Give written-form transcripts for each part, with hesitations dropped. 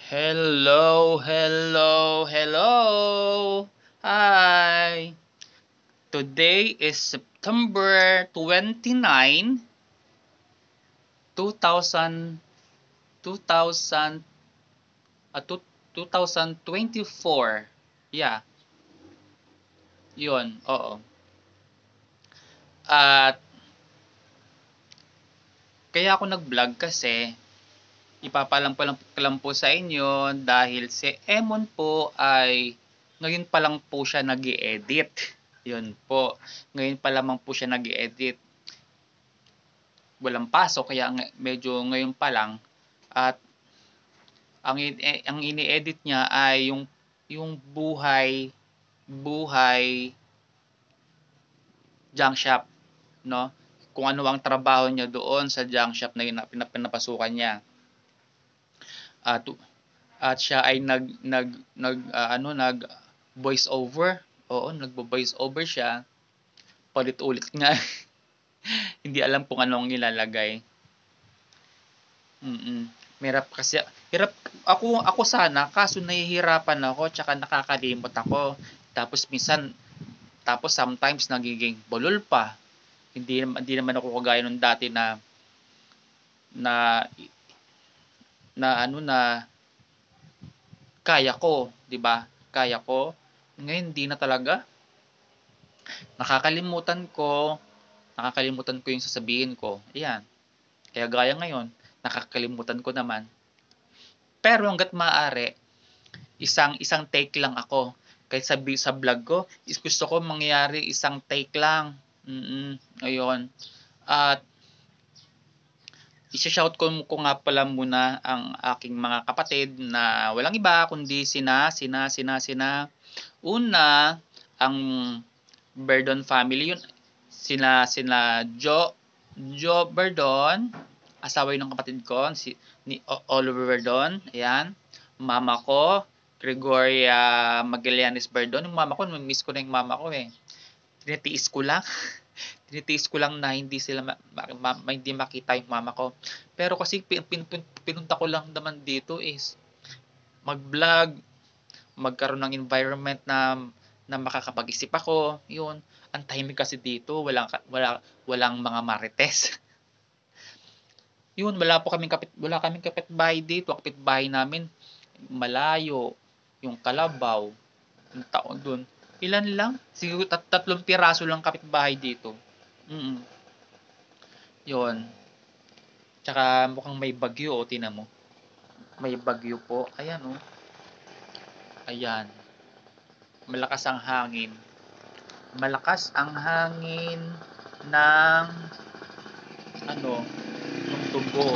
Hello, hello, hello. Hi. Today is September 29, 2000, 2024. Yeah, yun, oo. At kaya ako nag-vlog kasi ipapalam ko lang po sa inyo dahil si Emon po ay ngayon pa lang po siya nag-i-edit. Yun po, ngayon pa lamang po siya nag-i-edit. Walang pasok kaya medyo ngayon pa lang at ang ini-edit niya ay yung buhay buhay junk shop, no? Kung ano ang trabaho niya doon sa junk shop na pinapasukan niya. At at siya ay nag voice over. Oo, nagvo-voice over siya. Paulit-ulit nga. Hindi alam kung ano ang ilalagay. Mahirap kasi ako sana kaso nahihirapan ako tsaka nakakalimot ako. Tapos minsan tapos sometimes nagiging bulol pa. Hindi naman ako kagaya nung dati na na kaya ko, 'di ba? Kaya ko. Ngayon hindi na talaga. Nakakalimutan ko, nakakalimutan ko yung sasabihin ko. Ayan. Kaya gaya ngayon, nakakalimutan ko naman. Pero hangga't maaari, isang isang take lang ako. Kahit sa vlog ko, is gusto ko mangyari isang take lang. Ayun. At i-shout ko nga pala muna ang aking mga kapatid na walang iba kundi sina una ang Verdon family yun, sina Jo Verdon, asawa yun ng kapatid ko, ni Oliver Verdon, ayan. Mama ko, Gregoria Magallanes Verdon. Yung mama ko, miss ko na yung mama ko eh. Tinitiis ko lang. Tinitiis ko lang na hindi sila hindi makita yung mama ko. Pero kasi pinunta ko lang naman dito is mag-vlog, magkaroon ng environment na makakapag-isip ako. Yun, ang tahimik kasi dito, walang mga marites. Yun, wala kaming kapitbahay dito. Ang kapitbahay namin malayo, yung Kalabaw, yung taon dun. Ilan lang? Siguro tatlong piraso lang kapitbahay dito. Mm. Yun. Tsaka mukhang may bagyo, o tinan mo. May bagyo po. Ayan oh. Ayan. Malakas ang hangin. Malakas ang hangin ng ano, ng tubo.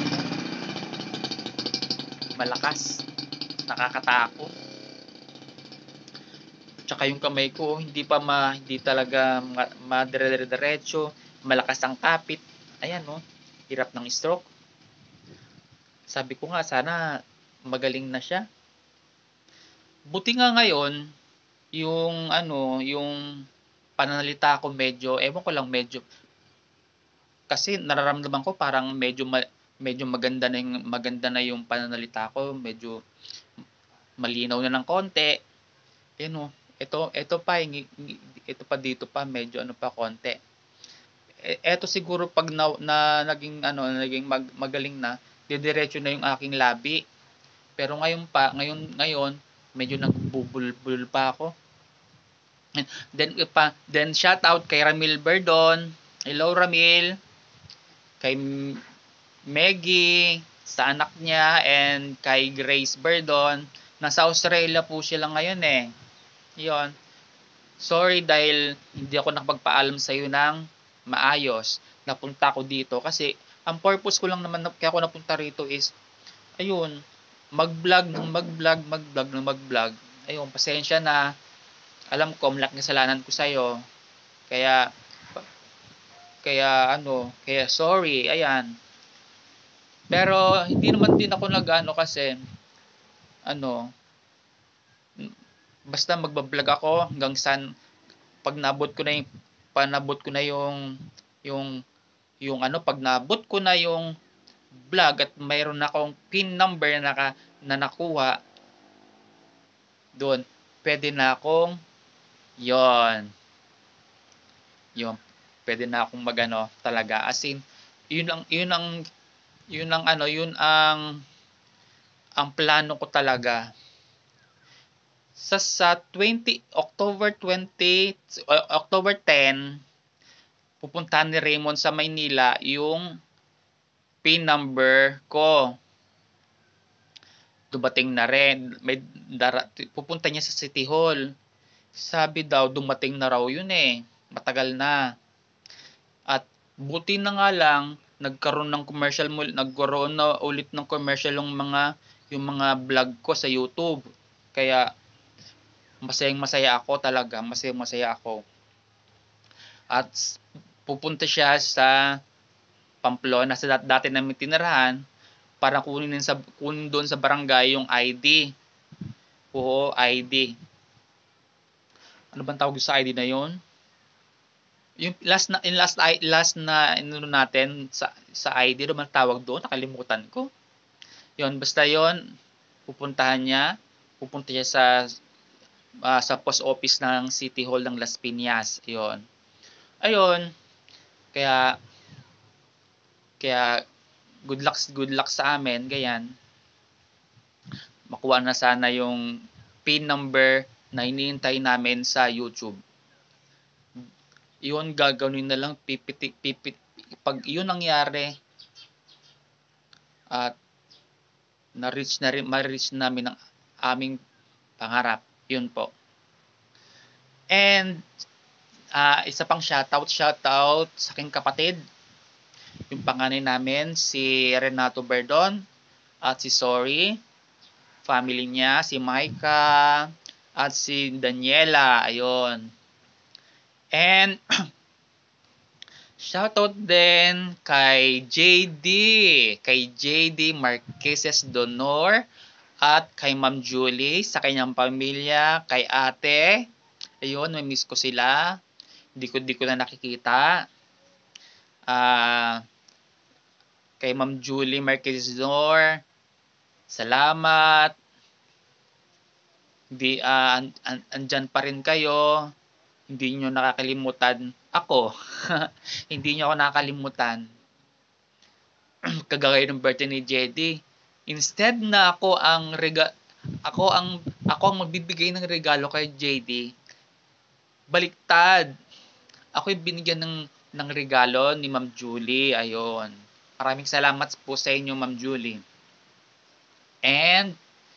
Malakas. Nakakatakot. Tsaka yung kamay ko hindi talaga madire-diretso. Malakas ang kapit. Ayan oh. Hirap ng stroke. Sabi ko nga sana magaling na siya. Buti nga ngayon yung pananalita ko medyo, ewan ko lang medyo kasi nararamdaman ko parang medyo maganda na yung pananalita ko, medyo malinaw na ng konti. Ayun oh, ito pa dito pa medyo ano pa konti. Eto siguro pag naging magaling na, didiretso na yung aking labi. Pero ngayon medyo nagbubulbul pa ako. Then shout out kay Ramil Berdon. Hello Ramil. Kay Meggy sa anak niya and kay Grace Berdon. Nasa Australia po sila ngayon eh. 'Yon. Sorry dahil hindi ako nakapagpaalam sa iyo ng maayos. Napunta ako dito kasi ang purpose ko lang naman kaya ako napunta rito is ayun, mag-vlog. Ayun, pasensya na. Alam ko malaking kasalanan ko sa iyo. Kaya kaya sorry, ayan. Pero hindi naman din ako nag-ano kasi ano, basta magba-vlog ako hanggang pag nabot ko na yung panabot ko na yung pag nabot ko na yung vlog at mayroon akong pin number na nakuha doon, pwede na akong yon yon pwede na akong magano talaga, as in yun ang plano ko talaga sa October 10 pupuntahan ni Raymond sa Maynila yung pin number ko. Dumating na rin. Pupunta niya sa City Hall. Sabi daw, dumating na raw yun eh. Matagal na. At buti na nga lang, nagkaroon na ulit ng commercial yung mga vlog ko sa YouTube. Kaya, masayang-masaya ako talaga. Masayang-masaya ako. At pupunta siya sa Pamplona, sa dati namin tinirahan, para kunin doon sa barangay yung ID. Oo, ID. Ano bang tawag sa ID na yon? Yung last na inuno natin sa ID, ano bang tawag doon? Nakalimutan ko. Yon, basta yon, pupunta siya sa post office ng City Hall ng Las Piñas. Yon. Ayun, kaya good luck sa amin, ganyan. Makuha na sana yung pin number na hinihintay namin sa YouTube. Yun, gagawin na lang, pag yun nangyari, at ma-reach namin ang aming pangarap. Yun po. And, isa pang shoutout sa aking kapatid. Yung panganay namin, si Renato Berdon at si Sorry. Family niya, si Micah at si Daniela. Ayun. And, shoutout din kay JD Marqueses Donor at kay Ma'am Julie sa kanyang pamilya, kay ate. Ayun, may miss ko sila. Di ko na nakikita. Kay Ma'am Julie Marqueses Donor, salamat. Andyan pa rin kayo. Hindi nyo nakakalimutan ako. Hindi nyo ako nakakalimutan. Kagaya ng birthday ni JD. Instead na ako ang magbibigay ng regalo kay JD, baliktad. Ako'y binigyan ng regalo ni Ma'am Julie. Ayun. Maraming salamat po sa inyo, Ma'am Julie. And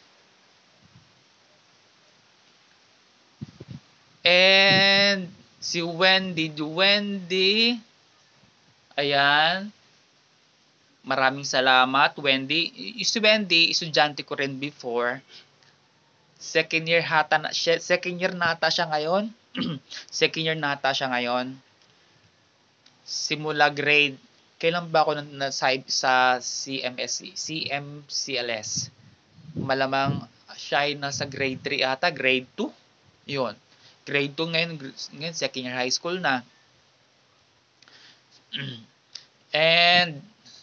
si Wendy, ayan, maraming salamat, Wendy. Si Wendy, estudyante ko rin before. Second year nata siya ngayon. Second year nata siya ngayon. Simula grade, kailan ba ako sa CMCLS? Malamang siya ay nasa grade 3 ata, grade 2. Yun. Grade 2 ngayon second year high school na. And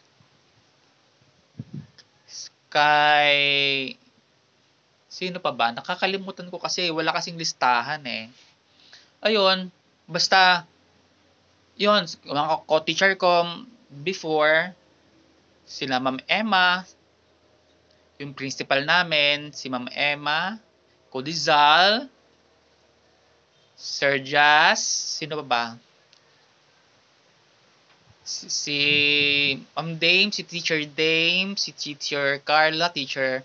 kay sino pa ba? Nakakalimutan ko kasi wala kasing listahan eh. Ayun, basta yun, mga co-teacher ko before, sila Ma'am Emma, yung principal namin, si Ma'am Emma, Codizal, Sir Jazz, sino pa ba? Si Ma'am Dame, si Teacher Dame, si Teacher Carla, Teacher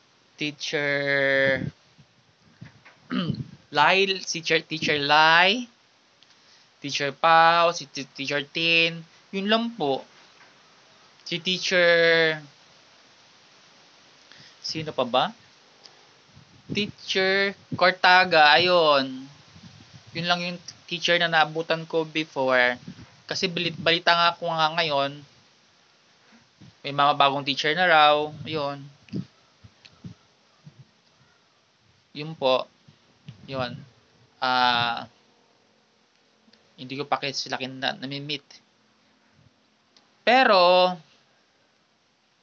Lyle, Teacher Lai, Teacher Pau, si Teacher Tin, yun lang po. Si Teacher, sino pa ba? Teacher Cortaga, ayun. Yun lang yung teacher na naabutan ko before. Kasi balita nga ko nga ngayon, may mga bagong teacher na raw. Ayun. Yun po. Yun. Hindi ko pa sila nami-meet. Pero,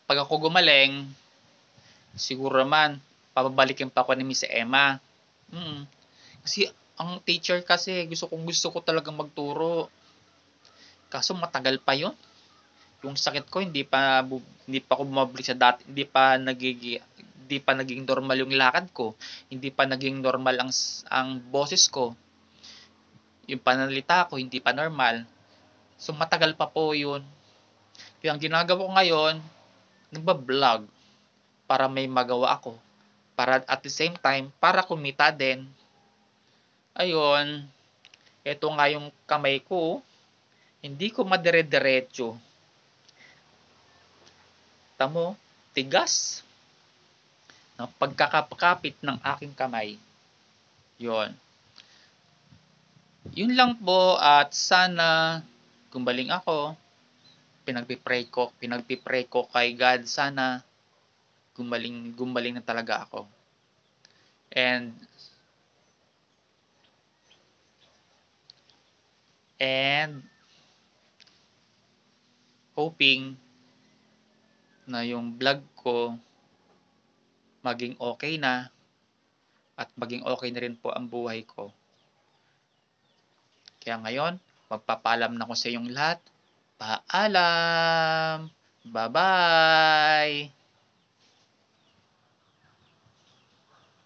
pag ako gumaling, siguro naman, pababalikin pa ako ni Miss Emma. Kasi, ang teacher kasi, gusto ko talagang magturo. Kaso matagal pa yon. Yung sakit ko hindi pa ako bumabalik sa dati, hindi pa naging normal yung lakad ko, hindi pa naging normal ang boses ko, yung pananalita ko hindi pa normal. So matagal pa po yun. Kaya ang ginagawa ko ngayon, nagba-vlog para may magawa ako. Para at the same time, para kumita din. Ayun, eto nga yung kamay ko, hindi ko madire-diretso. Tamo, tigas ng pagkakapit ng aking kamay. Yon. Yun lang po at sana gumaling ako. Pinagpipray ko kay God sana gumaling na talaga ako. And hoping na yung vlog ko maging okay na at maging okay na rin po ang buhay ko. Kaya ngayon, magpapaalam na ko sa inyong lahat. Paalam! Bye-bye!